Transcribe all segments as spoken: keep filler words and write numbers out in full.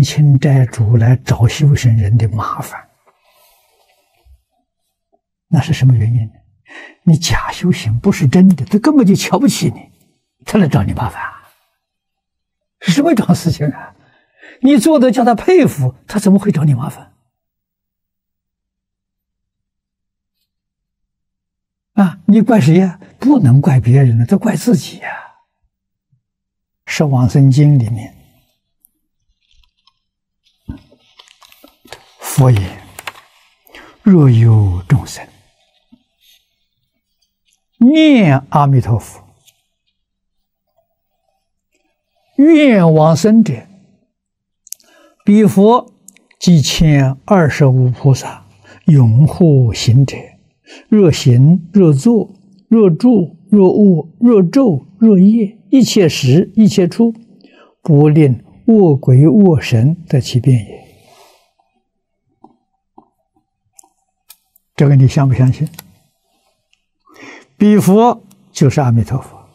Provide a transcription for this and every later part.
亲债主来找修行人的麻烦。那是什么原因呢？你假修行不是真的，他根本就瞧不起你，他来找你麻烦啊，是什么一桩事情啊？你做的叫他佩服，他怎么会找你麻烦啊？你怪谁呀？不能怪别人的，这怪自己呀。是《往生经》里面佛言：若有众生念阿弥陀佛，愿往生者，彼佛即遣二十五菩萨拥护行者，若行若坐若住若卧若昼若夜，一切时一切处，不令卧鬼卧神得其便也。这个你相不相信？彼佛就是阿弥陀佛。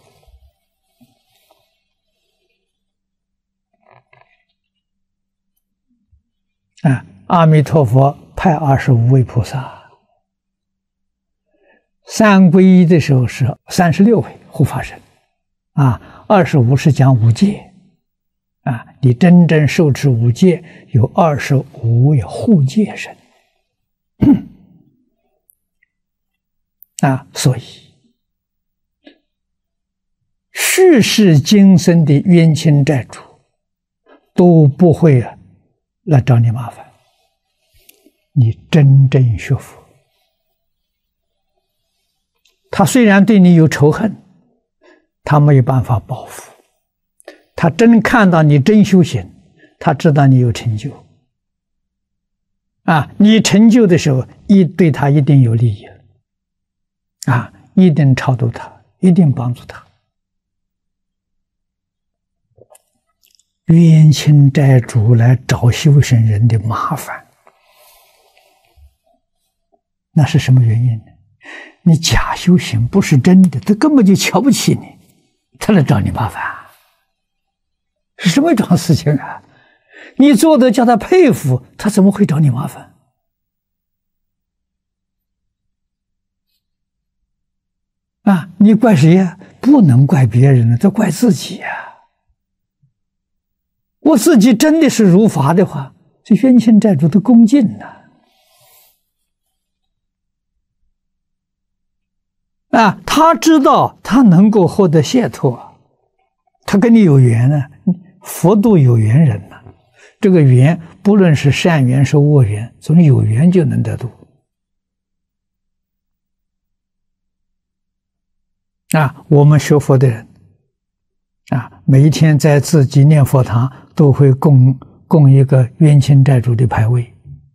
啊，阿弥陀佛派二十五位菩萨，三皈依的时候是三十六位护法神，啊，二十五是讲五戒，啊，你真正受持五戒有二十五位护戒神，啊，所以世世今生的冤亲债主都不会啊来找你麻烦。你真正学佛，他虽然对你有仇恨，他没有办法报复，他真看到你真修行，他知道你有成就啊，你成就的时候一对他一定有利益啊，一定超度他，一定帮助他。冤亲债主来找修行人的麻烦，那是什么原因呢？你假修行不是真的，他根本就瞧不起你，他来找你麻烦啊，是什么一桩事情啊？你做的叫他佩服，他怎么会找你麻烦啊？你怪谁呀？不能怪别人的，这怪自己呀。我自己真的是如法的话，这冤亲债主的恭敬呢、啊，啊，他知道他能够获得解脱，他跟你有缘呢、啊，佛度有缘人呢、啊，这个缘不论是善缘是恶缘，总有缘就能得度。啊，我们学佛的人，啊，每一天在自己念佛堂都会供供一个冤亲债主的牌位，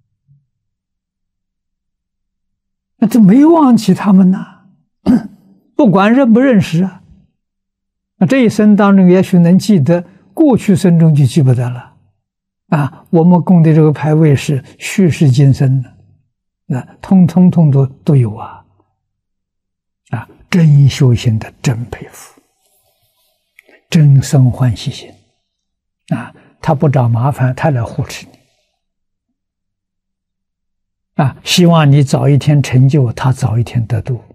那这没忘记他们呐，不管认不认识啊，那这一生当中也许能记得，过去生中就记不得了。啊，我们供的这个牌位是续世今生的，啊，通通通都都有啊，啊，真修行的真佩服。真生欢喜心啊！他不找麻烦，他来护持你啊！希望你早一天成就，他早一天得度。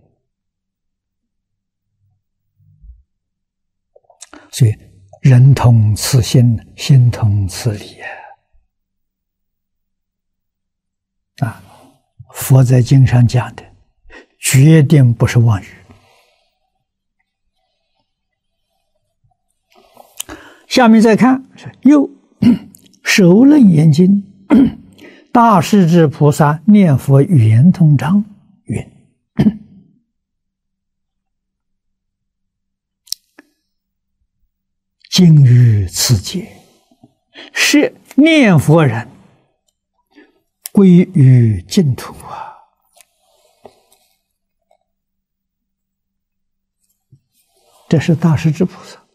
所以，人同此心，心同此理啊！啊，佛在经上讲的，决定不是妄语。下面再看，又首楞严经，大势至菩萨念佛语言通章云：今于此界，是念佛人归于净土啊！这是大势至菩萨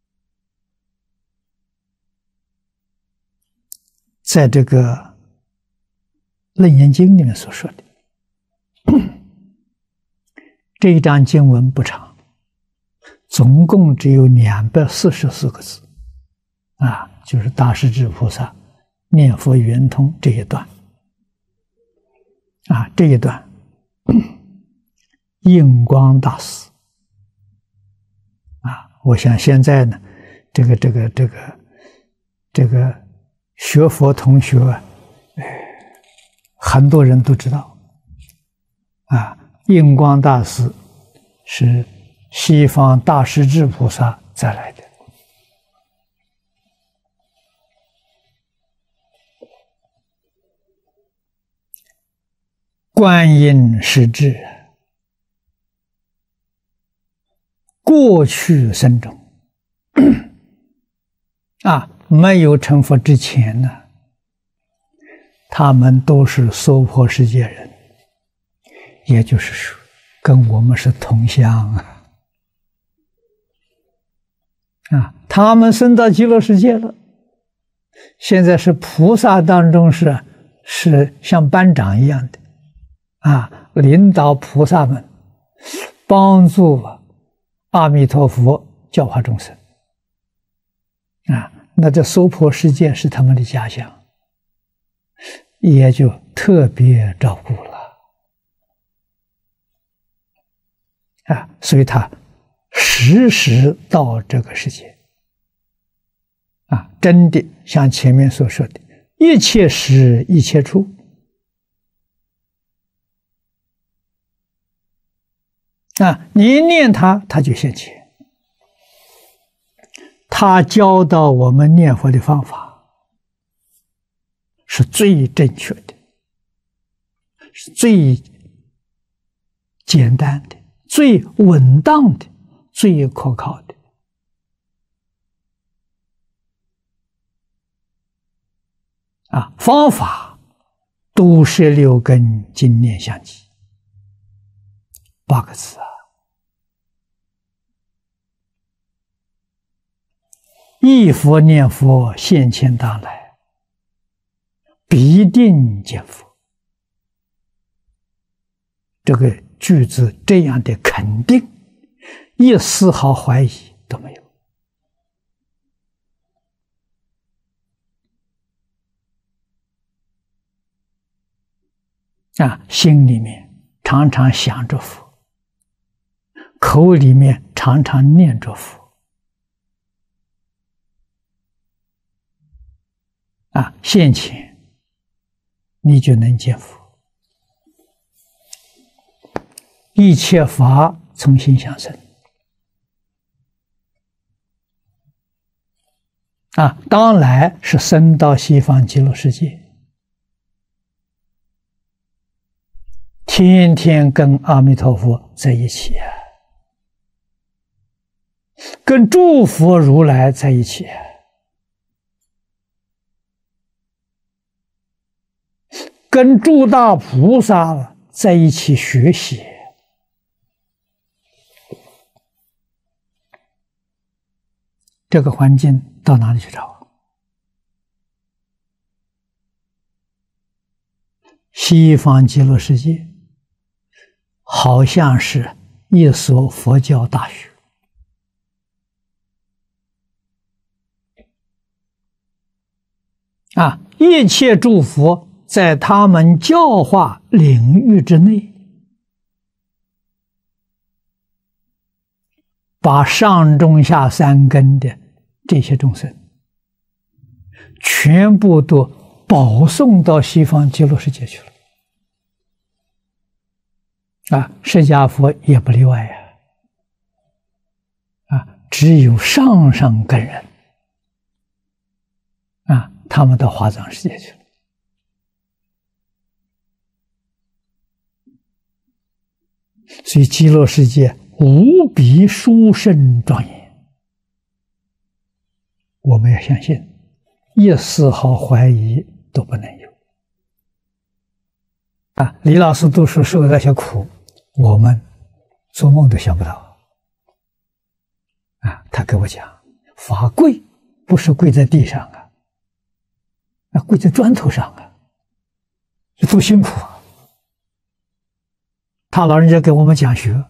在这个《楞严经》里面所说的。这一章经文不长，总共只有两百四十四个字，啊，就是大势至菩萨念佛圆通这一段啊，这一段印光大师啊，我想现在呢，这个这个这个这个学佛同学啊，很多人都知道啊，印光大师是西方大势至菩萨再来的。观音是指过去生中啊，没有成佛之前呢，他们都是娑婆世界人，也就是说，跟我们是同乡啊。啊，他们升到极乐世界了，现在是菩萨当中是是像班长一样的。啊，领导菩萨们，帮助阿弥陀佛教化众生。啊，那这娑婆世界是他们的家乡，也就特别照顾了。啊，所以他时时到这个世界。啊，真的像前面所说的，一切时一切处。啊，你一念他，他就现前。他教导我们念佛的方法是最正确的，是最简单的、最稳当的、最可靠的。啊，方法都是六根经念相继，八个字啊。忆佛念佛，现前当来，必定见佛。这个句子这样的肯定，一丝毫怀疑都没有。啊，心里面常常想着佛，口里面常常念着佛。啊，现前你就能见佛。一切法从心想生。啊，当来是生到西方极乐世界，天天跟阿弥陀佛在一起啊，跟诸佛如来在一起啊。跟诸大菩萨在一起学习，这个环境到哪里去找？西方极乐世界好像是一所佛教大学，啊，一切诸佛在他们教化领域之内，把上中下三根的这些众生全部都保送到西方极乐世界去了。啊，释迦佛也不例外呀。啊，只有上上根人，啊，他们到华藏世界去了。所以极乐世界无比殊胜庄严，我们要相信，一丝毫怀疑都不能有。啊，李老师读书受的那些苦，我们做梦都想不到。啊，他给我讲，法跪不是跪在地上啊，啊，跪在砖头上啊，这多辛苦啊！他老人家给我们讲学，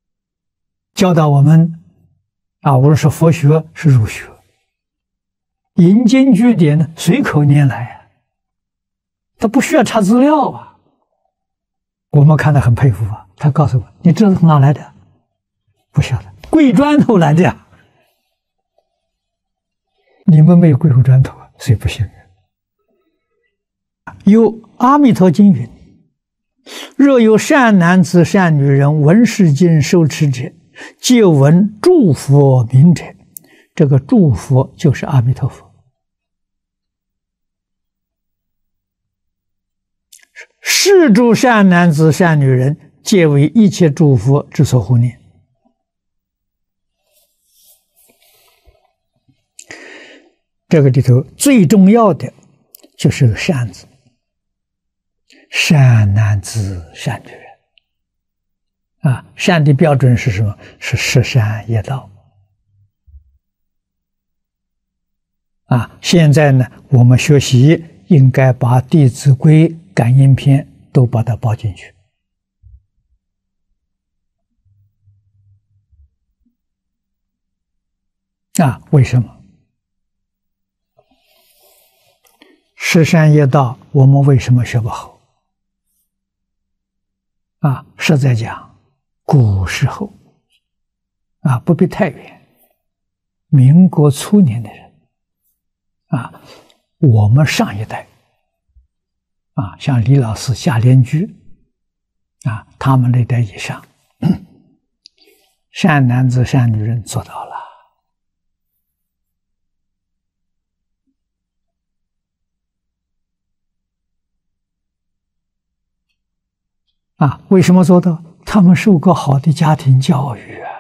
教导我们啊，无论是佛学是儒学， 引经据典呢，随口拈来啊，他不需要查资料啊。我们看得很佩服啊。他告诉我：“你这是从哪来的？”不晓得，跪砖头来的呀。你们没有跪过砖头啊，谁不信？有《阿弥陀经》云：“若有善男子、善女人闻是经受持者，皆闻诸佛名者。”这个诸佛就是阿弥陀佛。是诸善男子、善女人，皆为一切诸佛之所护念。这个里头最重要的就是个善字，善男子、善女人啊，善的标准是什么？是十善业道啊。现在呢，我们学习应该把《弟子规》《感应篇》都把它包进去啊。为什么？十善业道我们为什么学不好啊？实在讲，古时候啊，不必太远，民国初年的人啊，我们上一代啊，像李老师、夏莲居啊，他们那代以上，善男子、善女人做到了啊。为什么做到？他们受过好的家庭教育啊。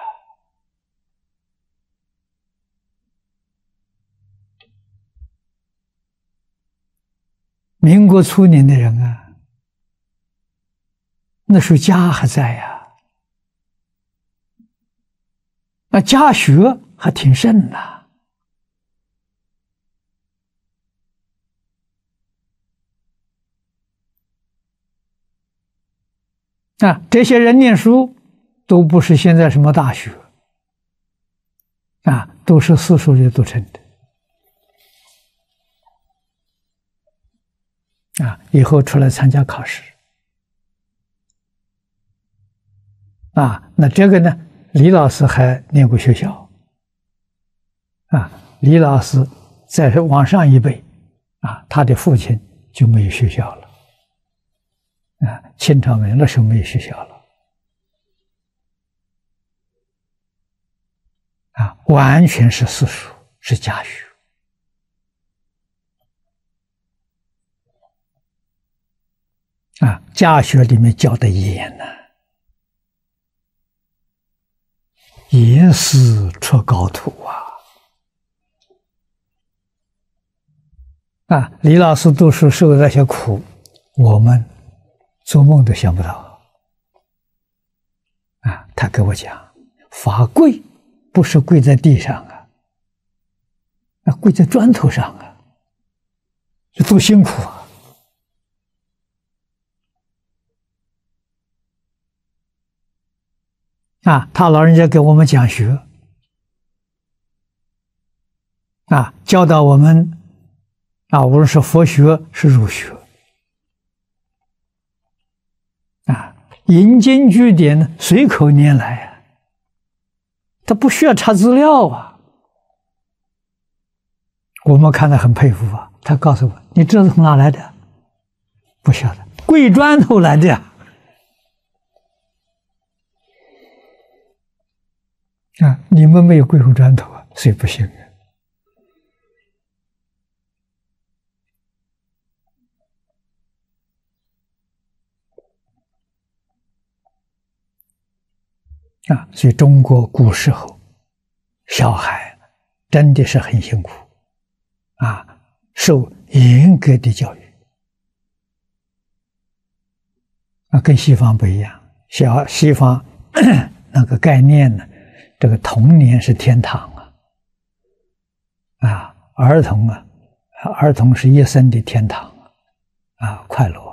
民国初年的人啊，那时候家还在呀，那家学还挺盛的啊。这些人念书都不是现在什么大学啊，都是私塾里读成的啊，以后出来参加考试啊。那这个呢，李老师还念过学校啊。李老师再往上一辈啊，他的父亲就没有学校了啊。清朝没那时候没有学校了啊，完全是私塾，是家学啊。家学里面教的严呐、啊，严师出高徒啊！啊，李老师读书受的那些苦，我们做梦都想不到啊！他给我讲，罚跪不是跪在地上啊，那跪在砖头上啊，这多辛苦啊！啊，他老人家给我们讲学啊，教导我们啊，无论是佛学是儒学啊，引经据典呢，随口拈来啊，他不需要查资料啊。我们看得很佩服啊。他告诉我：“你这是从哪来的？”不晓得，跪砖头来的呀。啊，你们没有跪过砖头啊，谁不信啊？啊，所以中国古时候小孩真的是很辛苦啊，受严格的教育啊，跟西方不一样。小西方那个概念呢，这个童年是天堂啊，啊，儿童啊，儿童是一生的天堂啊，快乐，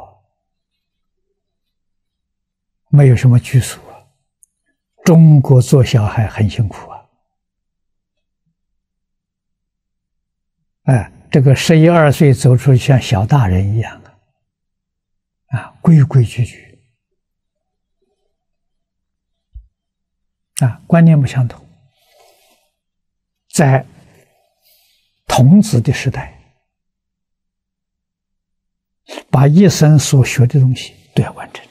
没有什么拘束啊。中国做小孩很辛苦啊， 哎，这个十一二岁走出去像小大人一样啊，啊，规规矩矩，啊，观念不相同。在童子的时代，把一生所学的东西都要完成。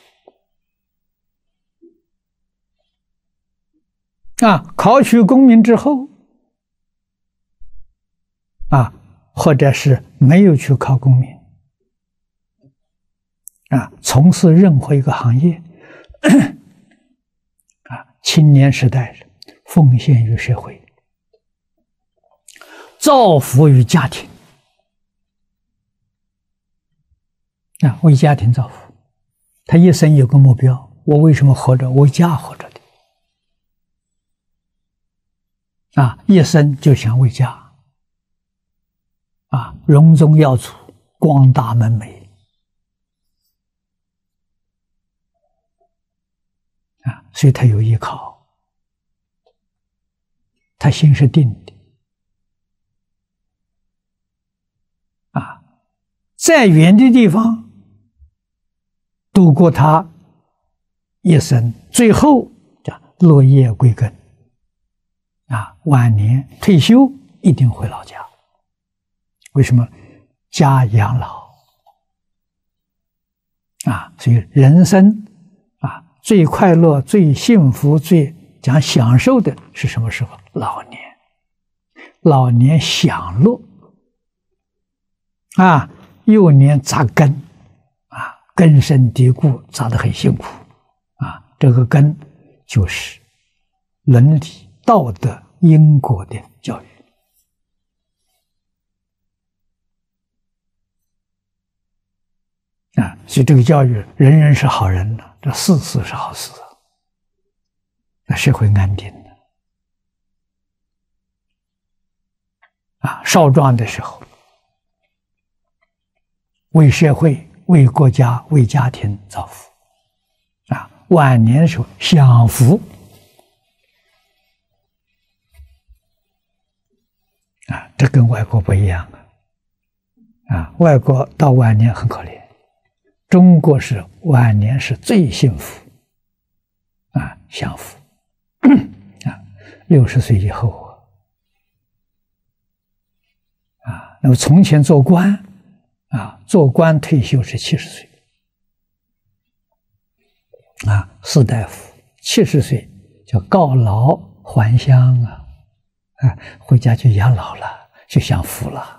啊，考取功名之后，啊，或者是没有去考功名，啊，从事任何一个行业，啊，青年时代奉献于社会，造福于家庭，啊，为家庭造福。他一生有个目标，我为什么活着？为家活着的。啊，一生就想为家，啊，荣宗耀祖，光大门楣，啊，所以他有依靠，他心是定的，啊，再远的地方度过他一生，最后叫落叶归根。啊，晚年退休一定回老家。为什么？家养老。啊，所以人生啊，最快乐、最幸福、最讲享受的是什么时候？老年。老年享乐。啊，幼年扎根，啊，根深蒂固，扎得很辛苦。啊，这个根就是伦理。道德因果的教育啊，所以这个教育，人人是好人呢，这事事是好事，那社会安定的啊。少壮的时候，为社会、为国家、为家庭造福啊；晚年的时候享福。啊，这跟外国不一样啊！啊，外国到晚年很可怜，中国是晚年是最幸福，啊，享福，啊，六十岁以后啊，啊，那么从前做官，啊，做官退休是七十岁，啊，士大夫七十岁叫告老还乡啊。啊，回家就养老了，就享福了。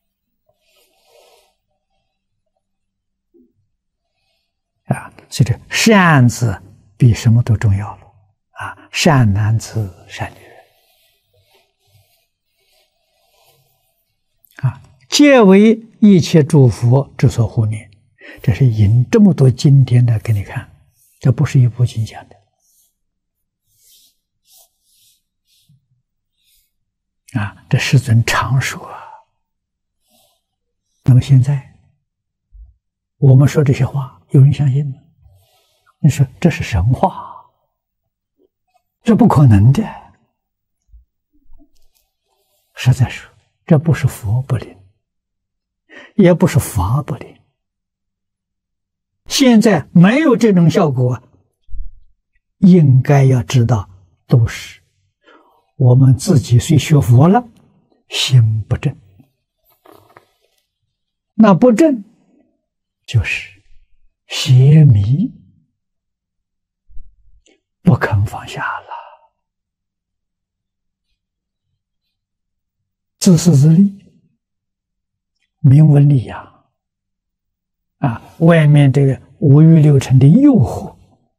啊，所以这善字比什么都重要了。啊，善男子、善女人，啊，皆为一切诸佛之所护念。这是引这么多经典的给你看，这不是一部经讲的。啊，这世尊常说啊。那么现在我们说这些话，有人相信吗？你说这是神话，这不可能的。实在说，这不是佛不灵，也不是法不灵。现在没有这种效果，应该要知道，都是我们自己虽学佛了，心不正。那不正就是邪迷，不肯放下了，自私自利，名闻利养啊！外面这个五欲六尘的诱惑，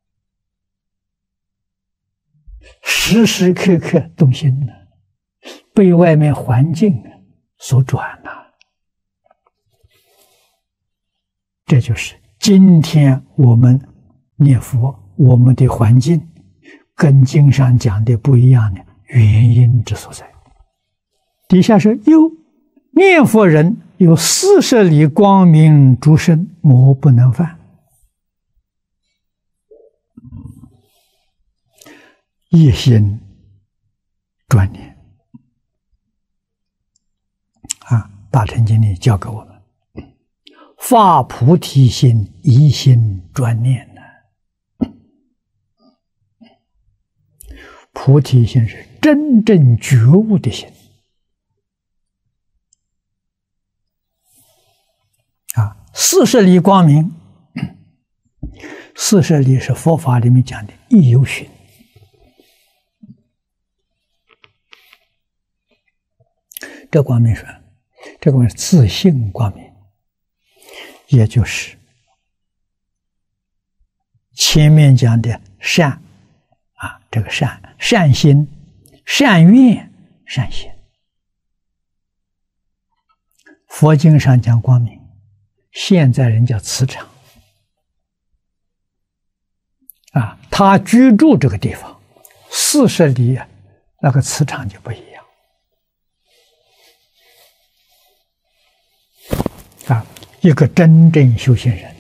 时时刻刻动心呢，被外面环境所转了。这就是今天我们念佛，我们的环境跟经上讲的不一样的原因之所在。底下说：又念佛人有四十里光明诸身，魔不能犯。一心专念啊， 大乘经里教给我们，发菩提心，一心专念呢。菩提心是真正觉悟的心啊！四十里光明，四十里是佛法里面讲的亦有寻。这光明是，这个是自性光明，也就是前面讲的善啊，这个善善心、善愿、善行。佛经上讲光明，现在人叫磁场啊，他居住这个地方四十里，那个磁场就不一样。啊，一个真正修行人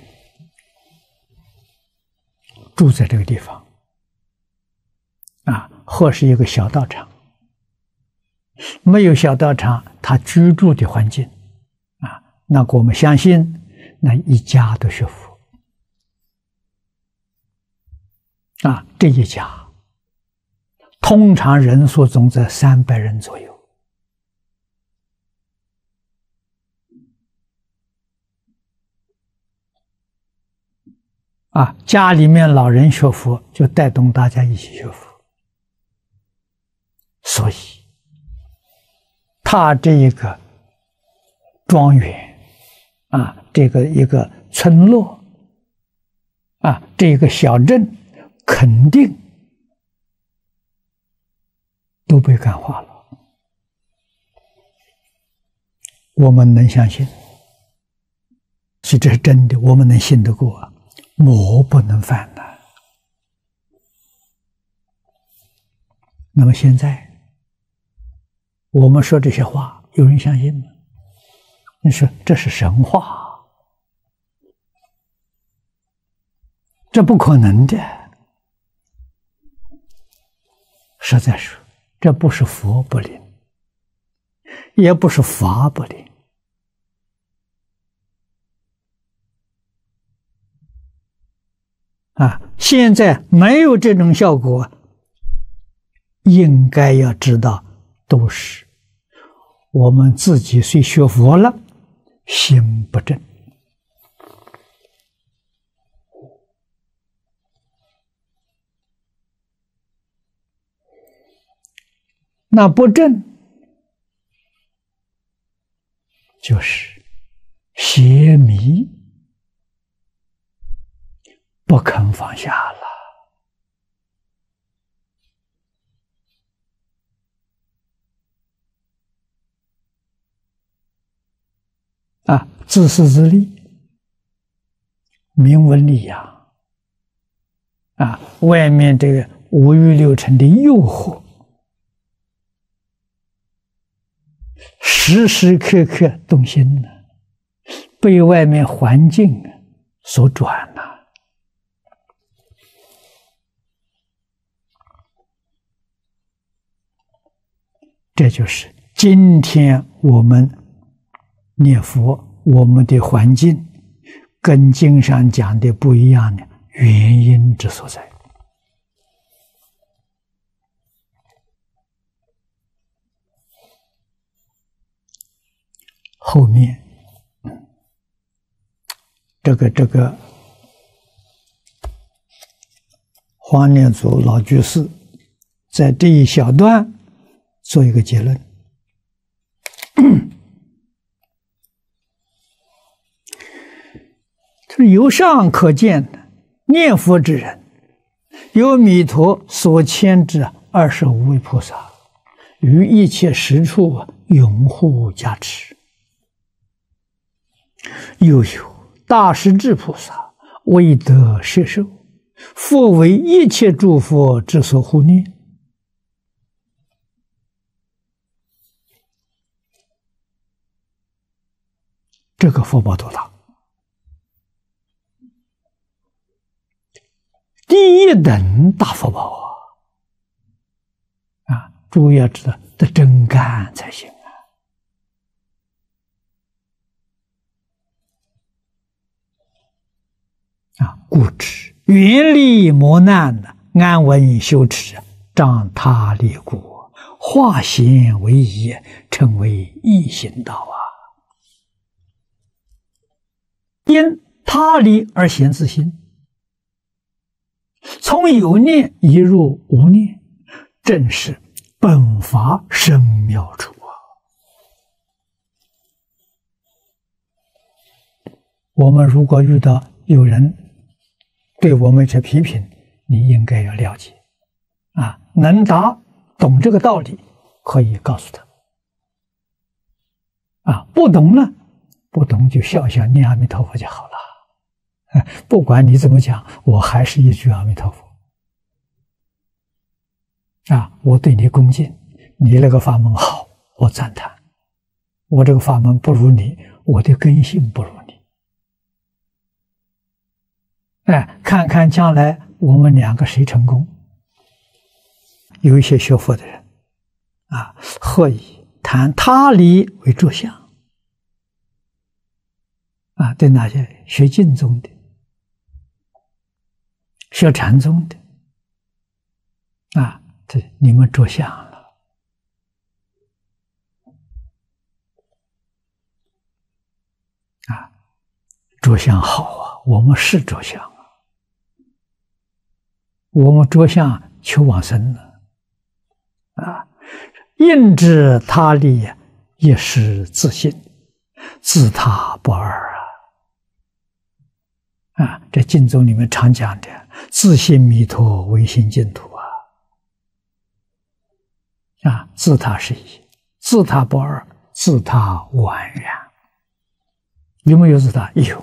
住在这个地方，啊，或是一个小道场，没有小道场，他居住的环境，啊，那我们相信，那一家都学佛，啊，这一家通常人数总在三百人左右。啊，家里面老人学佛，就带动大家一起学佛。所以，他这一个庄园，啊，这个一个村落，啊，这一个小镇，肯定都被感化了。我们能相信，所以这是真的，我们能信得过啊。魔不能犯呐。那么现在我们说这些话，有人相信吗？你说这是神话，这不可能的。实在说，这不是佛不灵，也不是法不灵。啊，现在没有这种效果，应该要知道，都是我们自己虽学佛了，心不正。那不正，就是邪迷。不肯放下了啊！自私自利，名闻利养啊！外面这个五欲六尘的诱惑，时时刻刻动心呢，被外面环境所转了。这就是今天我们念佛，我们的环境跟经上讲的不一样的原因之所在。后面这个这个黄念祖老居士在这一小段做一个结论，就是由上可见的，念佛之人有弥陀所牵之二十五位菩萨，于一切时处拥护加持；又有大势至菩萨为得摄受，复为一切诸佛之所护念。这个福报多大！第一等大福报啊！啊，诸位要知道得真干才行啊！ 啊，故知远离磨难的，安稳修持，障他离故，化险为夷，成为易行道啊！因他离而显自心，从有念移入无念，正是本法深妙处啊！我们如果遇到有人对我们这批评，你应该要了解啊，能达懂这个道理，可以告诉他啊，不懂呢，不懂就笑笑念阿弥陀佛就好了。不管你怎么讲，我还是一句阿弥陀佛啊！我对你恭敬，你那个法门好，我赞叹；我这个法门不如你，我的根性不如你。哎，看看将来我们两个谁成功？有一些学佛的人啊，何以谈他离为着相啊？对那些学净宗的、学禅宗的啊，这你们着相了啊！着相好啊，我们是着相啊，我们着相求往生呢啊！应知他离，亦是自信，自他不二啊！啊，这经宗里面常讲的自信弥陀，唯心净土啊！啊，自他是一，自他不二，自他宛然。有没有自他？有。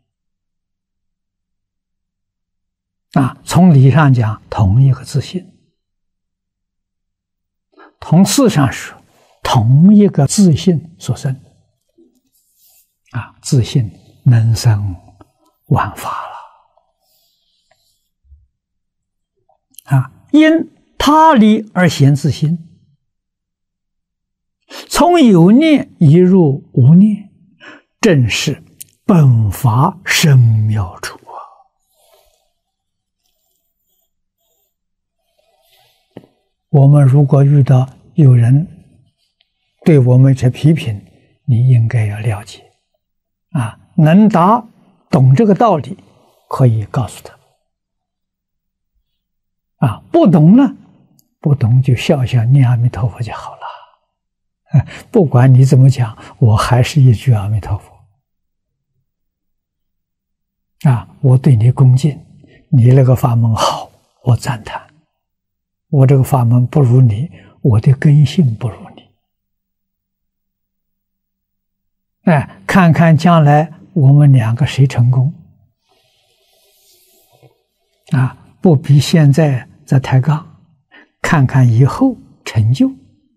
啊，从理上讲，同一个自信；从事上说，同一个自信所生。啊，自信能生万法了。啊，因他离而显自心，从有念移入无念，正是本法深妙处啊！我们如果遇到有人对我们这批评，你应该要了解啊，能达懂这个道理，可以告诉他啊，不懂呢，不懂就笑笑念阿弥陀佛就好了。不管你怎么讲，我还是一句阿弥陀佛啊！我对你恭敬，你那个法门好，我赞叹；我这个法门不如你，我的根性不如你。哎，看看将来我们两个谁成功啊？不比现在在抬杠，看看以后成就。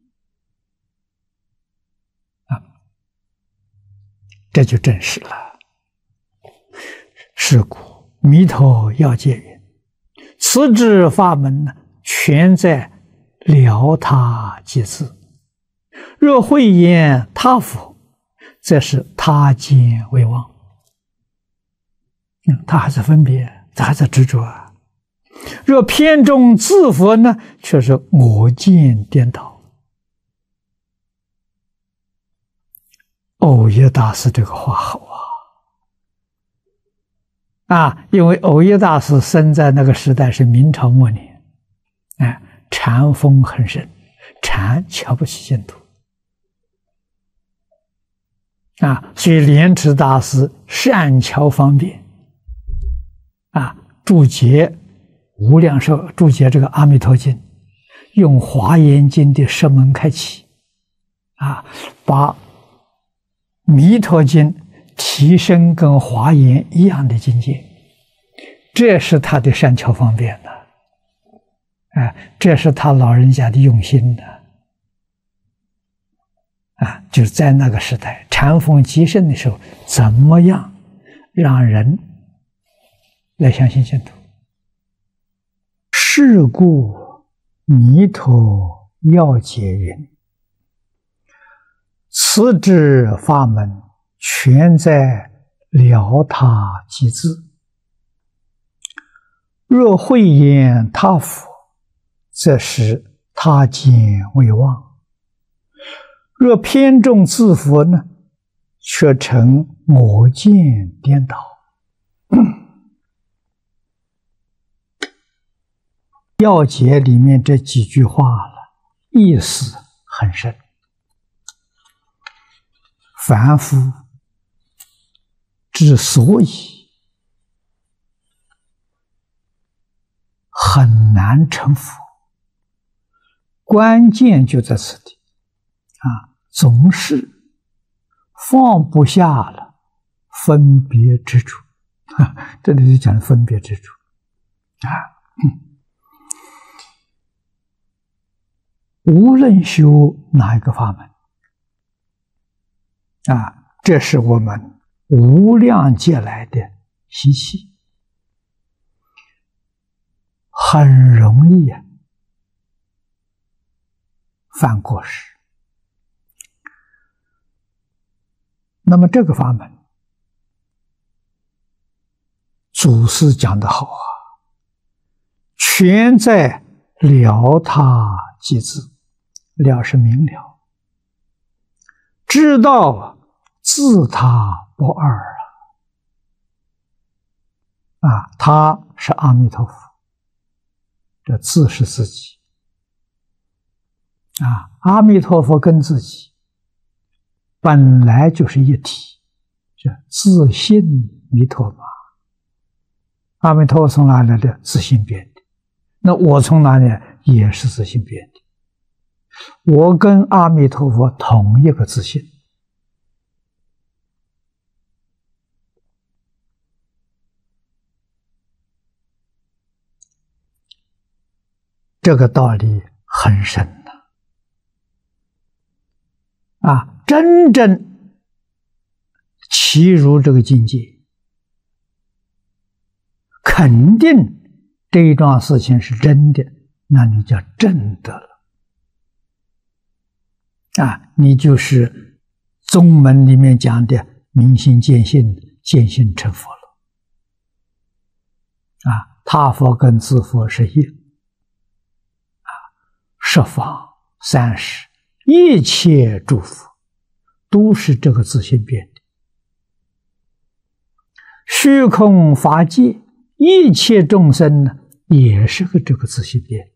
这就证实了。是故弥陀要解云：此之法门呢，全在了他即自。若慧言他佛，则是他见为妄。嗯，他还是分别，他还是执着啊。若偏重自佛呢，却是我见颠倒。藕益大师这个话好啊！啊，因为藕益大师生在那个时代是明朝末年，哎，禅风很盛，禅瞧不起净土啊，所以莲池大师善巧方便啊，注解无量寿，注解这个阿弥陀经，用华严经的释门开启啊，把弥陀经提升跟华严一样的境界，这是他的善巧方便的，啊，这是他老人家的用心的，啊，就是在那个时代禅风极盛的时候，怎么样让人来相信净土？是故弥陀要解云：此之法门，全在了他即自。 若慧眼他佛，则是他见未忘；若偏重自佛呢，却成我见颠倒。要解里面这几句话了，意思很深，凡夫之所以很难成佛，关键就在此地啊，总是放不下了分别之处。啊、这里就讲分别之处啊。嗯无论修哪一个法门啊，这是我们无量劫来的习气，很容易啊犯过失。那么这个法门，祖师讲得好啊，全在了他即知。了是明了，知道自他不二啊！啊，他是阿弥陀佛，这自是自己啊！阿弥陀佛跟自己本来就是一体，这自性弥陀嘛。阿弥陀佛从哪来的？自性变的。那我从哪里来？也是自性变的。我跟阿弥陀佛同一个自性，这个道理很深的啊！真正契入这个境界，肯定这一桩事情是真的，那你叫正得了。啊，你就是宗门里面讲的明心见性，见性成佛了。啊，他佛跟自佛是一。啊，十方三世一切诸佛都是这个自性变的。虚空法界一切众生呢，也是个这个自性变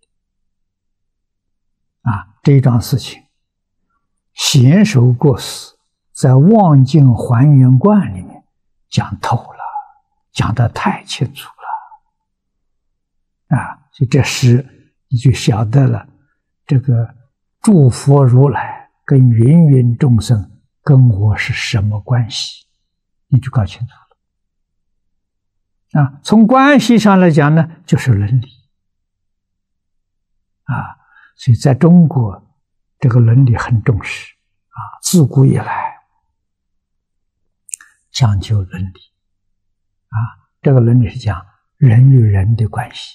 的。啊，这一桩事情。贤首过世在《望境还原观》里面讲透了，讲得太清楚了啊！所以这时你就晓得了，这个诸佛如来跟芸芸众生跟我是什么关系，你就搞清楚了啊！从关系上来讲呢，就是伦理啊，所以在中国。这个伦理很重视啊，自古以来讲究伦理啊，这个伦理是讲人与人的关系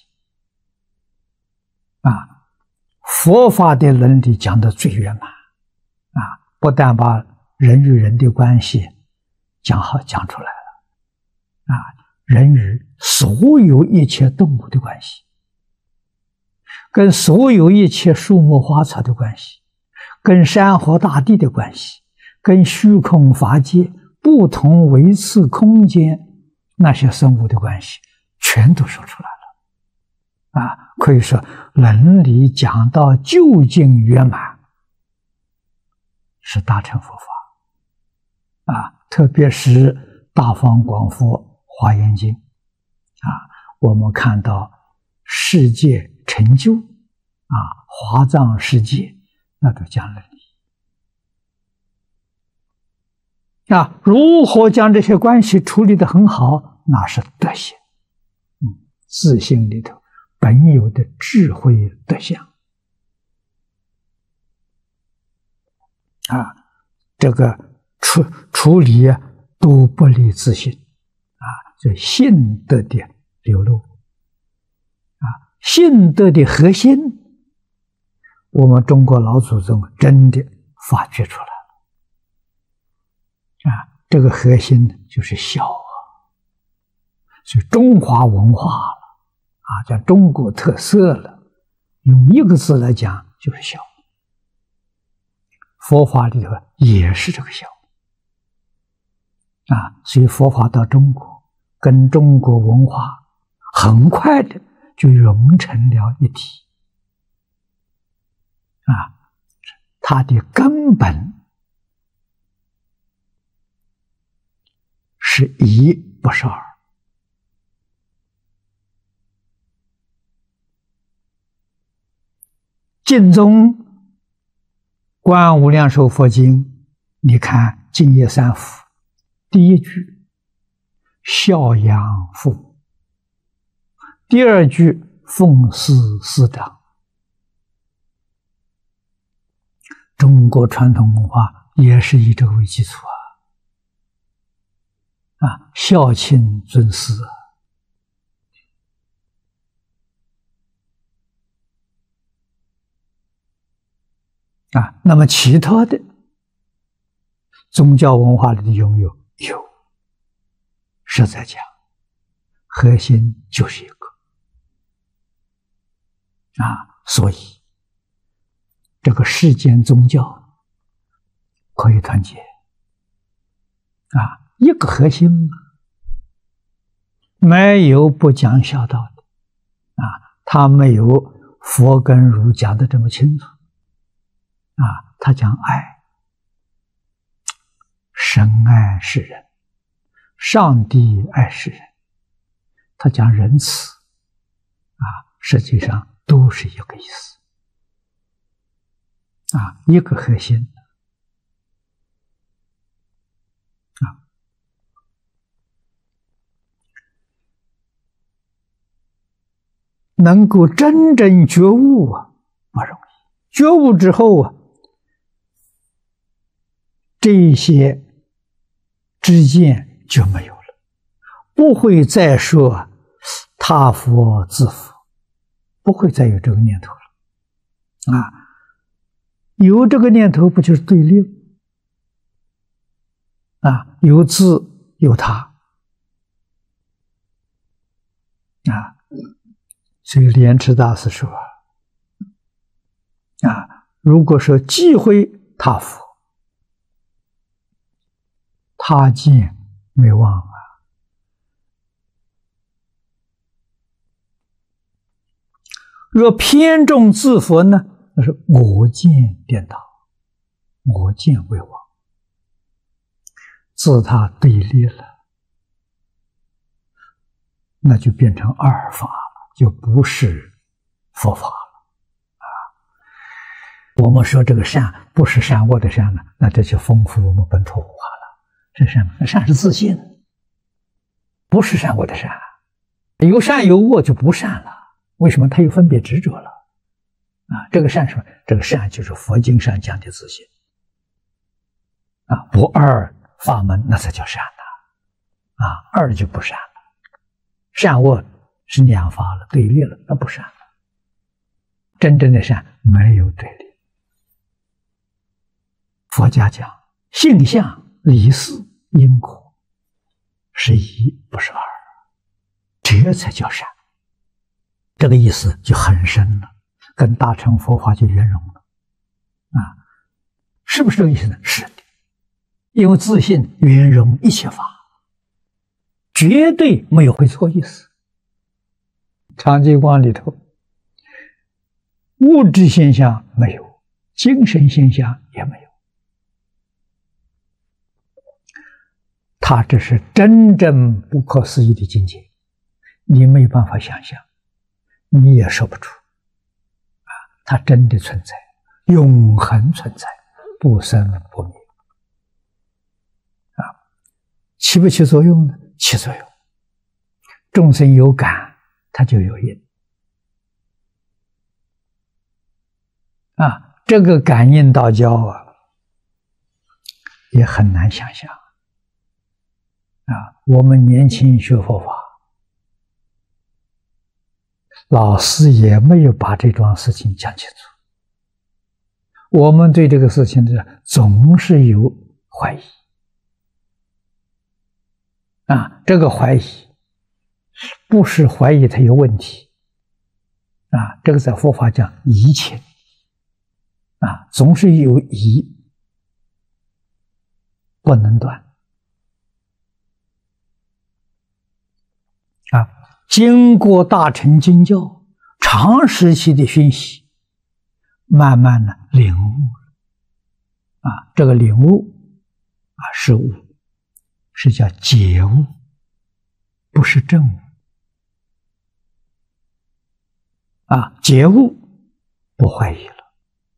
啊，佛法的伦理讲得最圆满啊，不但把人与人的关系讲好讲出来了啊，人与所有一切动物的关系，跟所有一切树木花草的关系。跟山河大地的关系，跟虚空法界不同维次空间那些生物的关系，全都说出来了啊！可以说伦理讲到究竟圆满，是大乘佛法啊！特别是大方广佛华严经啊，我们看到世界成就啊，华藏世界。那都讲伦理啊，如何将这些关系处理得很好，那是德行，嗯，自性里头本有的智慧德相啊，这个处处理啊都不离自性啊，这性德的流露啊，性德的核心。我们中国老祖宗真的发掘出来了啊！这个核心就是孝啊，所以中华文化了啊， 啊，叫中国特色了。用一个字来讲，就是小。佛法里头也是这个小啊，所以佛法到中国，跟中国文化很快的就融成了一体啊，它的根本是一，不是二。净宗观无量寿佛经，你看净业三福第一句孝养父母，第二句奉事师长。中国传统文化也是以这个为基础啊，啊，孝亲尊师啊。啊，那么其他的宗教文化里的拥有有，实在讲，核心就是一个啊，所以这个世间宗教可以团结啊，一个核心嘛，没有不讲孝道的啊，他没有佛跟儒讲的这么清楚啊，他讲爱，神爱世人，上帝爱世人，他讲仁慈啊，实际上都是一个意思啊，一个核心啊。能够真正觉悟啊，不容易。觉悟之后啊，这些知见就没有了，不会再说他佛自佛，不会再有这个念头了啊。有这个念头不就是对立啊？有自有他啊。所以莲池大师说啊，如果说忌讳他佛，他见没忘啊。若偏重自佛呢，那是我见颠倒，我见为妄，自他对立了，那就变成二法了，就不是佛法了啊。我们说这个善不是善恶的善呢，那这就丰富我们本土文化了。这善，善是自信，不是善恶的善，有善有恶就不善了。为什么？他有分别执着了啊！这个善什么？这个善就是佛经上讲的自信啊，不二法门那才叫善了啊，二就不善了，善恶是两法了，对立了，那不善了。真正的善没有对立。佛家讲性相、理事、因果是一，不是二，这才叫善。这个意思就很深了，跟大乘佛法就圆融了啊！是不是这个意思呢？是的，因为自信圆融一切法，绝对没有会错意思。常寂光里头，物质现象没有，精神现象也没有，他这是真正不可思议的境界，你没有办法想象，你也说不出啊！它真的存在，永恒存在，不生不灭啊！起不起作用呢？起作用。众生有感，它就有因啊！这个感应道交啊，也很难想象啊！我们年轻学佛法，老师也没有把这桩事情讲清楚，我们对这个事情呢，总是有怀疑啊。这个怀疑不是怀疑它有问题， 啊，这个在佛法讲疑情啊，总是有疑，不能断啊。经过大乘经教长时期的熏习，慢慢的领悟了啊，这个领悟啊是悟，是叫解悟，不是证悟啊。解悟不怀疑了，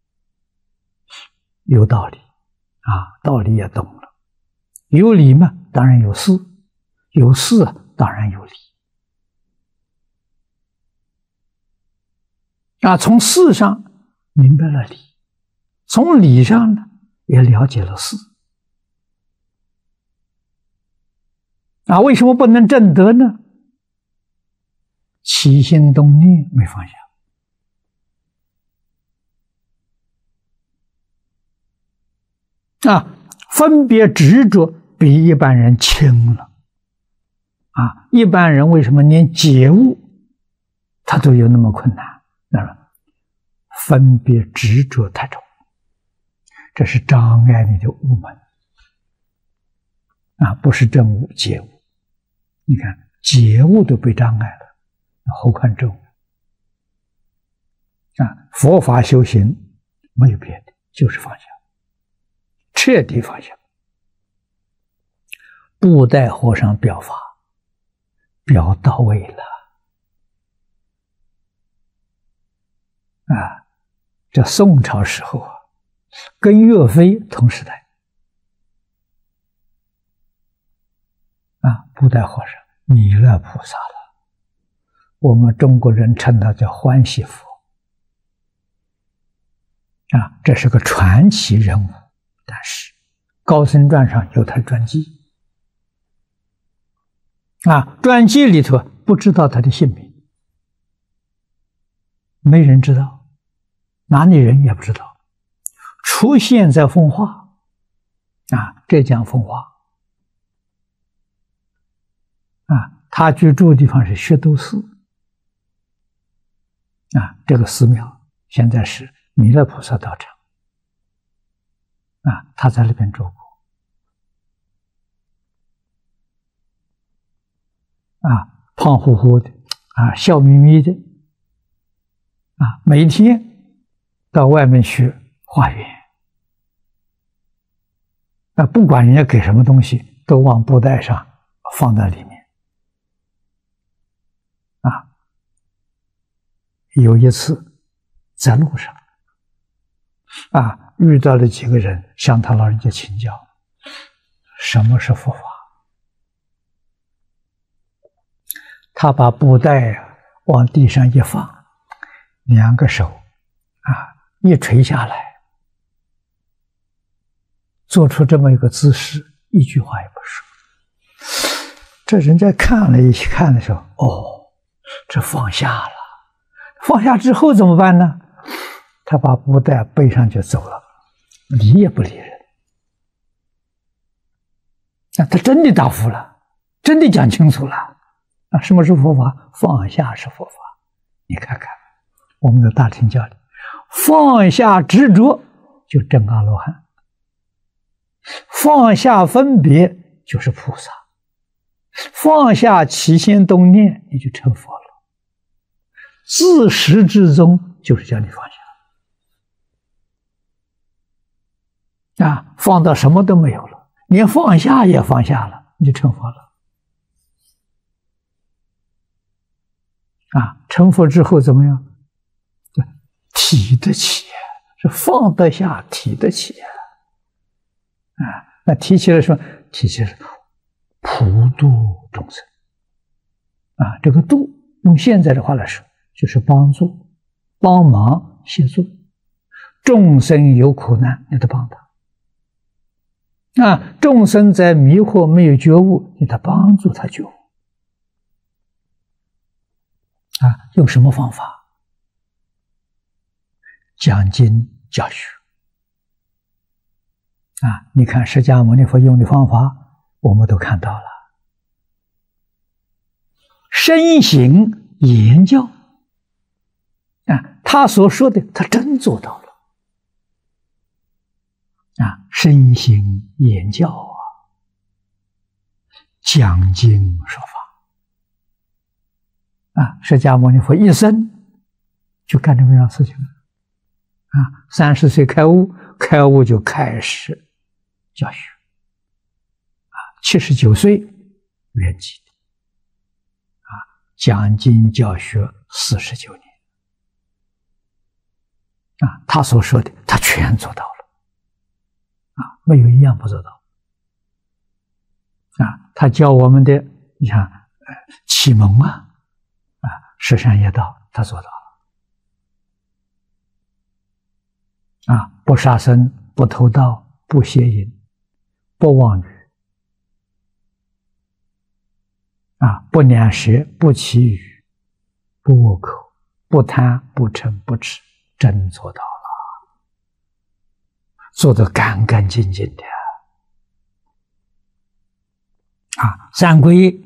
有道理啊，道理也懂了。有理嘛，当然有事；有事啊，当然有理啊。从事上明白了理，从理上呢也了解了事啊。为什么不能证得呢？起心动念没放下啊，分别执着比一般人轻了啊。一般人为什么连解悟他都有那么困难？那么分别执着太重，这是障碍你的悟门啊，不是证悟解悟。你看解悟都被障碍了，何况证悟啊？佛法修行没有别的，就是放下，彻底放下。布袋和尚表法表到位了啊！这宋朝时候啊，跟岳飞同时代啊，布袋和尚弥勒菩萨了，我们中国人称他叫欢喜佛啊，这是个传奇人物。但是高僧传上有他传记啊，传记里头不知道他的姓名，没人知道，哪里人也不知道，出现在奉化啊，浙江奉化啊，他居住的地方是学斗寺啊，这个寺庙现在是弥勒菩萨道场啊，他在那边住过啊，胖乎乎的啊，笑眯眯的啊，每天到外面去化缘啊，不管人家给什么东西，都往布袋上放在里面啊。有一次在路上啊，遇到了几个人向他老人家请教什么是佛法。他把布袋啊往地上一放，两个手啊一垂下来，做出这么一个姿势，一句话也不说。这人家看了一看的时候，哦，这放下了。放下之后怎么办呢？他把布袋背上就走了，理也不理人。那他真的答复了，真的讲清楚了。啊，什么是佛法？放下是佛法。你看看我们的大乘教里，放下执着就证阿罗汉，放下分别就是菩萨，放下起心动念你就成佛了。自始至终就是叫你放下啊，放到什么都没有了，连放下也放下了，你就成佛了。啊，成佛之后怎么样？提得起，是放得下，提得起啊！那提起来什么？提起来普度众生啊！这个度，用现在的话来说，就是帮助、帮忙、协助众生有苦难，你得帮他啊！众生在迷惑没有觉悟，你得帮助他觉悟。啊，用什么方法？讲经教学啊！你看释迦牟尼佛用的方法，我们都看到了。身行言教他所说的，他真做到了啊！身心言教啊，讲经说法啊！释迦牟尼佛一生就干这么样事情啊！三十岁开悟，开悟就开始教学啊！七十九岁圆寂的啊！讲经教学四十九年。啊，他所说的，他全做到了，啊，没有一样不做到。啊，他教我们的，你看，呃，启蒙啊，啊，十善业道，他做到了。啊，不杀生，不偷盗，不邪淫，不妄语，啊，不两舌，不绮语，不恶口，不贪，不嗔，不痴。真做到了，做得干干净净的啊！三皈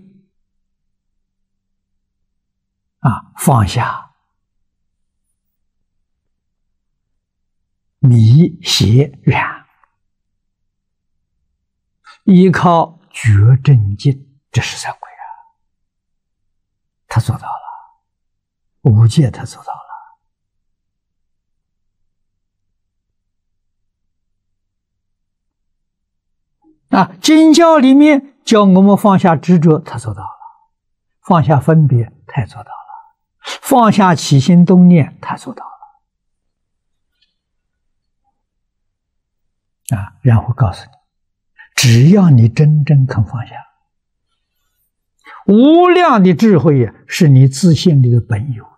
啊，放下迷邪染，依靠觉正境，这是三皈啊！他做到了，五戒他做到了。啊，经教里面教我们放下执着，他做到了；放下分别，他也做到了；放下起心动念，他做到了。啊，然后告诉你，只要你真正肯放下，无量的智慧呀，是你自信里的本有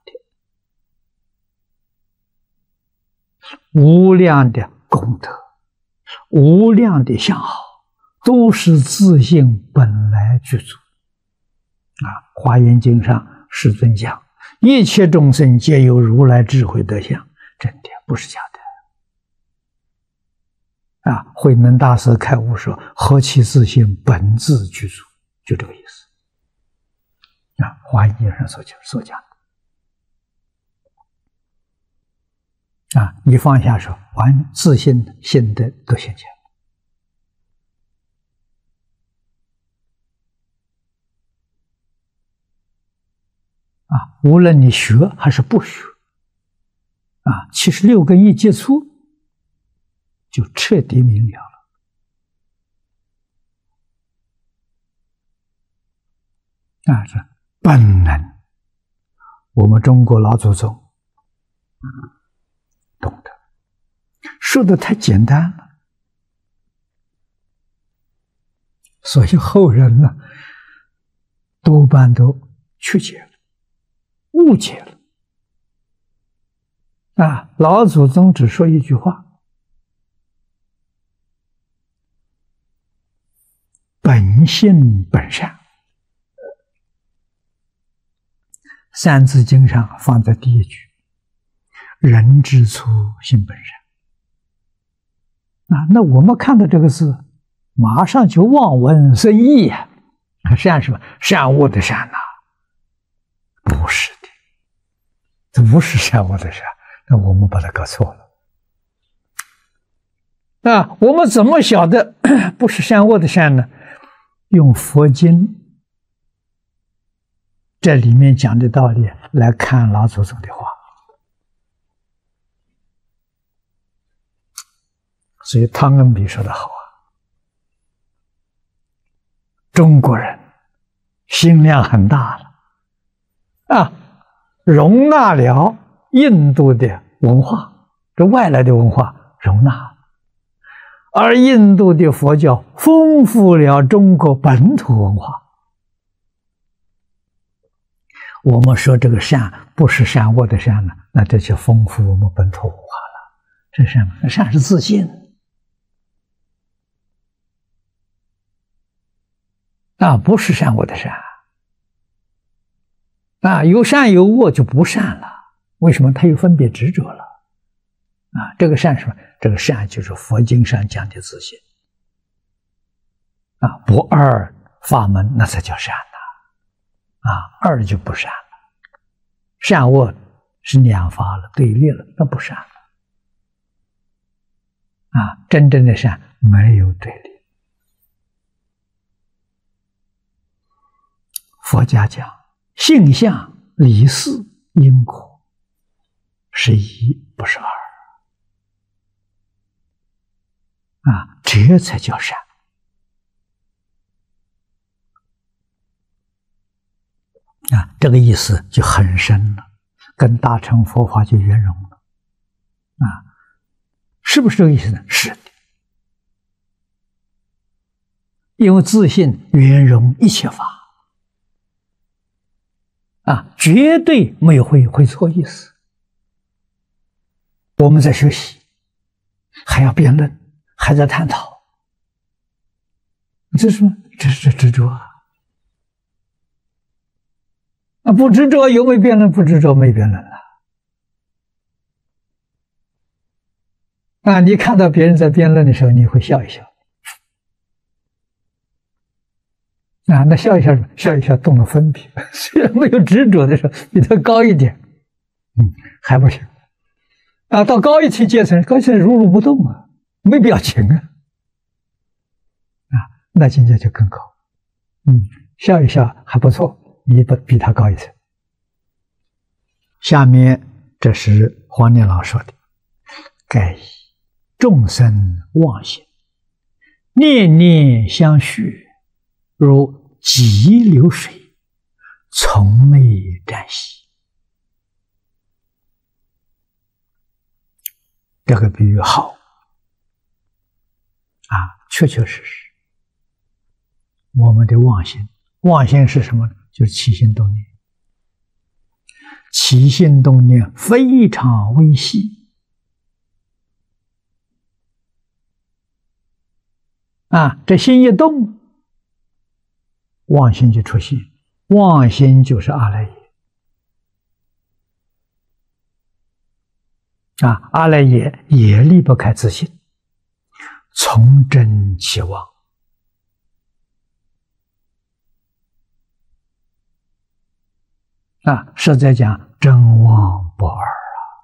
的，无量的功德，无量的相好。都是自性本来具足啊！《华严经》上世尊讲，一切众生皆有如来智慧德相，真的不是假的啊！慧能大师开悟说：“何其自性本自具足”，就这个意思啊！《华严经》上所讲所讲的啊，你放下说，完自性的性德都现前。啊，无论你学还是不学，啊，七十六根一接触，就彻底明了了。啊，这本能，我们中国老祖宗懂得，说的太简单了，所以后人呢，多半都曲解了。误解了啊！老祖宗只说一句话：“本性本善。”《三字经》上放在第一句：“人之初，性本善。”啊，那我们看到这个字，马上就望文生义呀！善什么？善恶的善呐、啊？不是的。这不是善恶的善，那我们把它搞错了。啊，我们怎么晓得不是善恶的善呢？用佛经这里面讲的道理来看老祖宗的话。所以汤恩比说的好啊，中国人心量很大了啊。容纳了印度的文化，这外来的文化容纳了，而印度的佛教丰富了中国本土文化。我们说这个善不是善恶的善呢，那这就丰富我们本土文化了。这善，善是自信啊，不是善恶的善。啊，有善有恶就不善了，为什么？他有分别执着了。啊，这个善是什么？这个善就是佛经上讲的自信。啊，不二法门那才叫善呐。啊，二就不善了。善恶是两法了，对立了，那不善了。啊，真正的善没有对立。佛家讲性相、理事、因果，是一不是二。啊，这才叫善。啊，这个意思就很深了，跟大乘佛法就圆融了。啊，是不是这个意思呢？是的。因为自信圆融一切法。啊，绝对没有会会错意思。我们在学习，还要辩论，还在探讨，这是什么？这是执着啊！啊，不执着有没有辩论？不执着没辩论了。啊，你看到别人在辩论的时候，你会笑一笑。啊，那笑一笑，笑一笑动了分别，虽然没有执着的时候，比他高一点，嗯，还不行。啊，到高一层阶层，高一层如如不动啊，没表情啊，啊，那境界就更高。嗯，笑一笑还不错，你不比他高一层。下面这是黄念老说的：“盖以众生妄心，念念相续。”如急流水，从未暂息。这个比喻好啊，确确实实。我们的妄心，妄心是什么呢？就是起心动念。起心动念非常微细啊，这心一动，妄心就出现，妄心就是阿赖耶啊，阿赖耶也离不开自信，从真起妄啊，实在讲真妄不二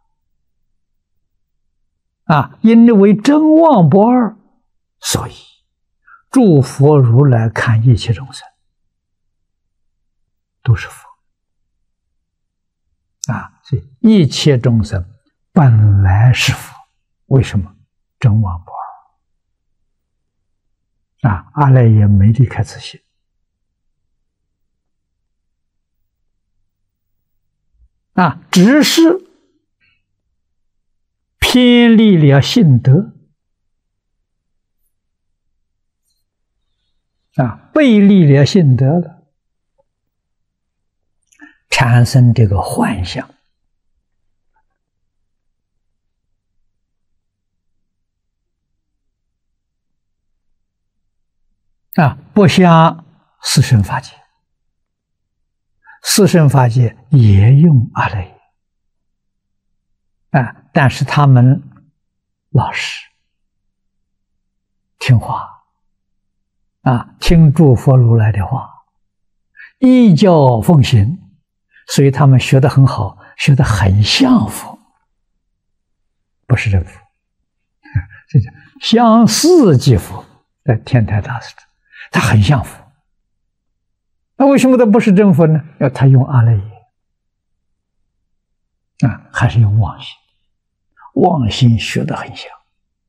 啊啊，因为真妄不二，所以诸佛如来看一切众生都是佛啊，所以一切众生本来是佛。为什么？真妄不二啊！阿赖耶没离开自信啊，只是偏离了性德啊，背离了性德了，产生这个幻象啊，不像四圣法界，四圣法界也用阿赖耶啊，但是他们老实听话啊，听诸佛如来的话，依教奉行，所以他们学得很好，学得很像佛，不是真佛，这叫相似即佛。在天台大师，他很像佛，那为什么他不是真佛呢？要他用阿赖耶啊，还是用妄心，妄心学得很像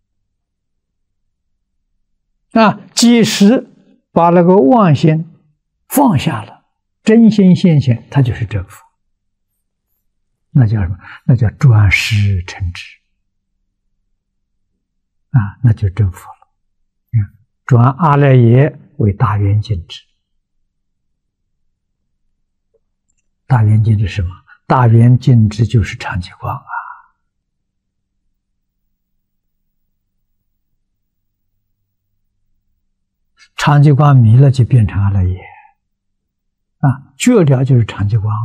啊，即使把那个妄心放下了，真心现前，他就是真佛。那叫什么？那叫转识成智啊，那就真佛了。转阿赖耶为大圆镜智。大圆镜智是什么？大圆镜智就是常寂光啊。常寂光迷了就变成阿赖耶啊，觉了就是常寂光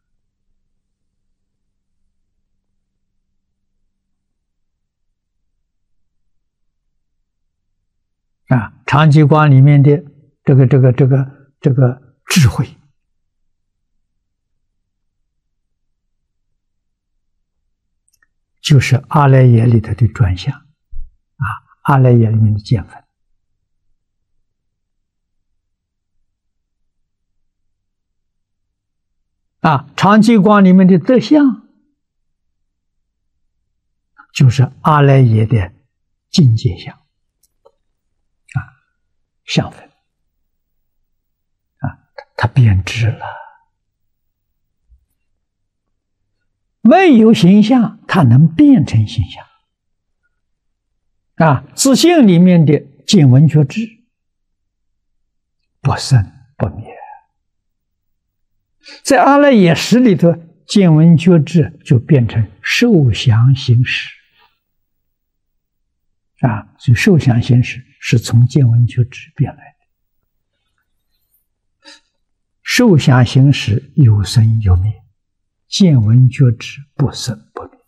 啊。啊，常寂光里面的这个这个这个这个智慧就是阿赖耶里头的转相啊，阿赖耶里面的见分。啊，常寂光里面的德相，就是阿赖耶的境界相啊，相分啊，它变质了。没有形象，它能变成形象啊。自性里面的见闻觉知，不生不灭。在阿赖耶识里头，见闻觉知就变成受想行识啊，所以受想行识是从见闻觉知变来的。受想行识有生有灭，见闻觉知不生不灭。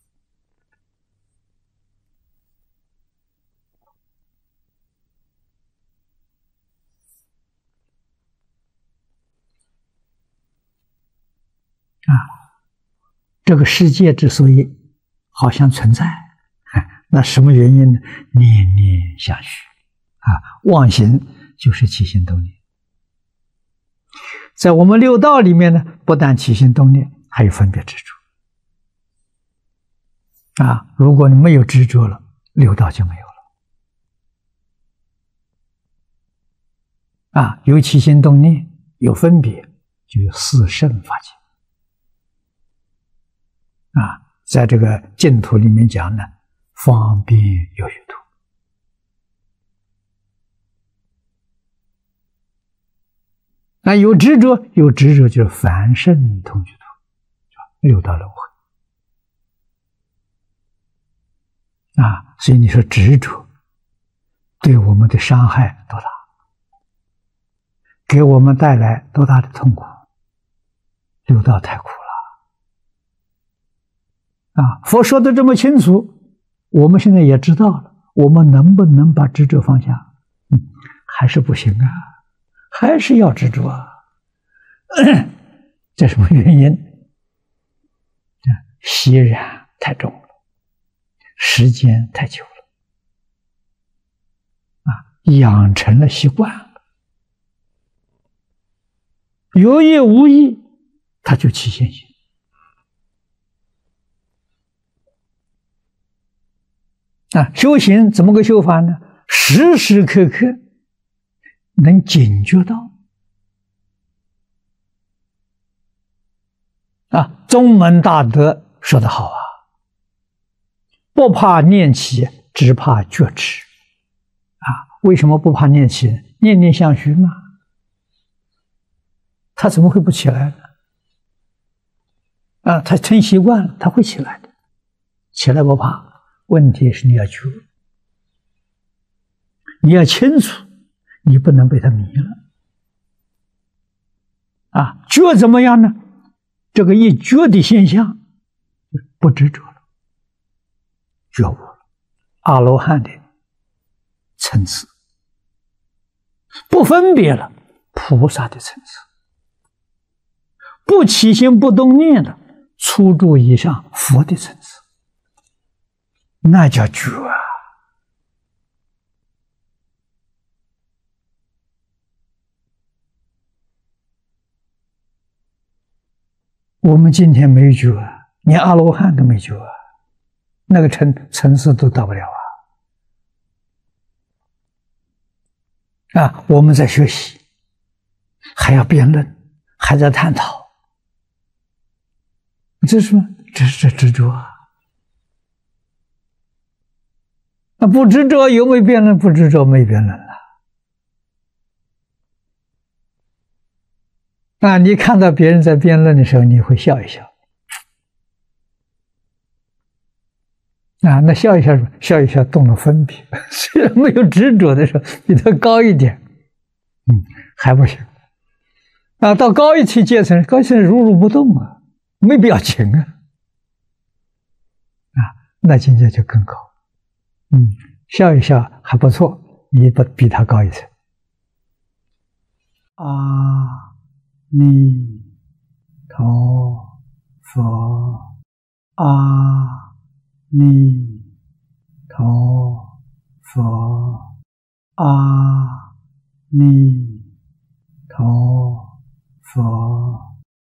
啊，这个世界之所以好像存在，那什么原因呢？念念相续啊，妄行就是起心动念。在我们六道里面呢，不但起心动念，还有分别执着啊。如果你没有执着了，六道就没有了啊。有起心动念，有分别，就有四圣法界。啊，在这个净土里面讲呢，方便有余土。那有执着，有执着就是凡圣同居土，六道轮回。啊，所以你说执着对我们的伤害多大，给我们带来多大的痛苦，六道太苦了。啊，佛说的这么清楚，我们现在也知道了，我们能不能把执着放下？嗯，还是不行啊，还是要执着啊。这什么原因？习染太重了，时间太久了，啊，养成了习惯了，有意无意，它就起现行。啊，修行怎么个修法呢？时时刻刻能警觉到。啊，宗门大德说得好啊，不怕念起，只怕觉迟。啊，为什么不怕念起？念念相续嘛，他怎么会不起来呢？啊，他成习惯了，他会起来的，起来不怕。问题是你要觉，你要清楚，你不能被他迷了。啊，觉怎么样呢？这个一觉的现象，不执着了，觉悟了，阿罗汉的层次，不分别了，菩萨的层次，不起心不动念了，初住以上佛的层次。那叫觉啊！我们今天没觉啊，连阿罗汉都没觉啊，那个层层次都到不了啊！啊，我们在学习，还要辩论，还在探讨，这是什么？这是执着啊！那不执着有没有辩论？不执着没辩论了。啊，你看到别人在辩论的时候，你会笑一笑。啊，那笑一笑，笑一笑动了分别，虽然没有执着的时候，比他高一点，嗯，还不行。啊，到高一级阶层，高一层如如不动啊，没表情啊，啊，那境界就更高。嗯，笑一笑还不错，你不比他高一层。阿弥陀佛，阿弥佛，阿弥陀